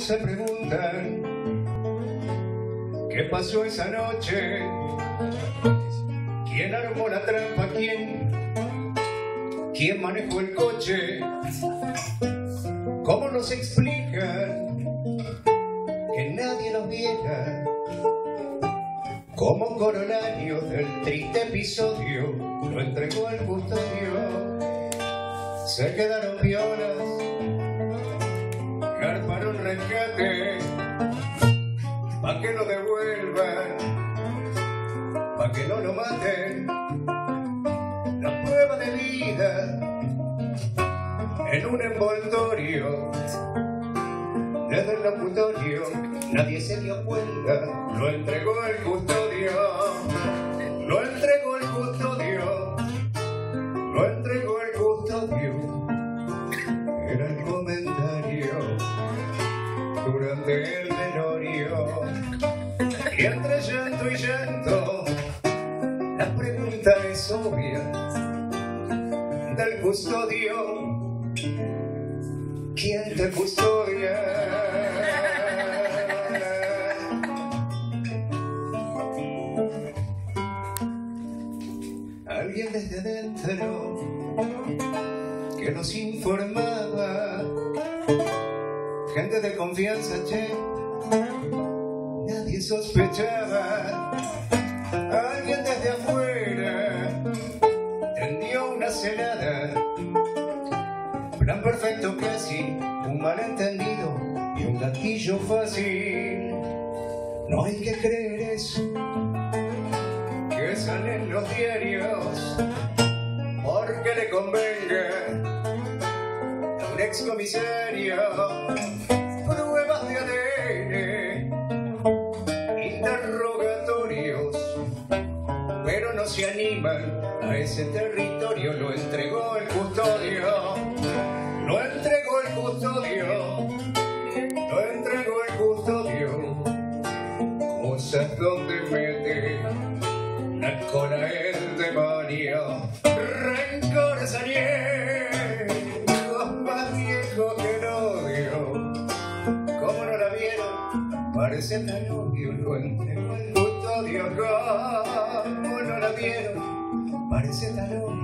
se preguntan qué pasó esa noche, quién armó la trampa, quién manejó el coche, cómo nos explican que nadie los viera. Como corolario del triste episodio lo entregó al custodio. Se quedaron violas, garparon rescate, pa' que lo devuelvan, pa' que no lo maten. La prueba de vida en un envoltorio. Desde el locutorio nadie se dio cuenta, lo entregó el custodio, lo entregó el custodio, lo entregó el custodio. Era el comentario durante el velorio. Y entre llanto y llanto, la pregunta es obvia del custodio. ¿Quién te custodia? Alguien desde adentro que nos informaba, gente de confianza, che, nadie sospechaba. Alguien desde afuera tendió una celada, plan perfecto casi, un malentendido y un gatillo fácil. No hay que creer eso que salen los diarios porque le convenga a un excomisario. Pruebas de ADN, interrogatorios, pero no se animan a ese territorio. Lo entregó el custodio, lo entregó el custodio, lo entregó el custodio. Cosas donde mete la cola el demonio, rencores añejos, más viejos que el odio. ¿Cómo no la vieron? Parece tan obvio, lo entregó el custodio. ¿Cómo no la vieron? Parece tan obvio.